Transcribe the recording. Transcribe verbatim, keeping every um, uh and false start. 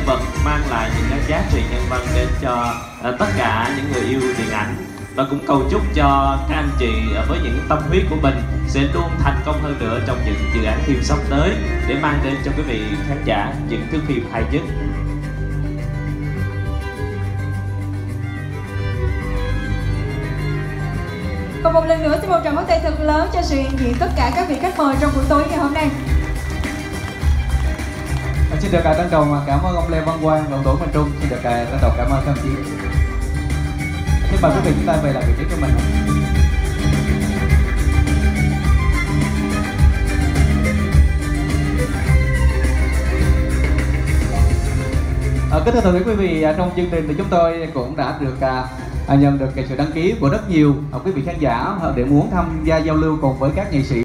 vật mang lại những cái giá trị nhân văn đến cho uh, tất cả những người yêu điện ảnh. Và cũng cầu chúc cho các anh chị uh, với những tâm huyết của mình sẽ luôn thành công hơn nữa trong những dự án phim sắp tới để mang đến cho quý vị khán giả những thước phim hay nhất. Và một lần nữa xin một tràng pháo tay thật lớn cho sự hiện diện tất cả các vị khách mời trong buổi tối ngày hôm nay. Xin được trân trọng cảm ơn ông Lê Văn Quang, đồng tổ Minh Trung. Xin được trân trọng cảm ơn các anh chị. Xin mời quý vị chúng ta về lại vị trí của mình. À, kính thưa toàn thể quý vị, trong chương trình thì chúng tôi cũng đã được à, nhận được sự đăng ký của rất nhiều à, quý vị khán giả để muốn tham gia giao lưu cùng với các nghệ sĩ.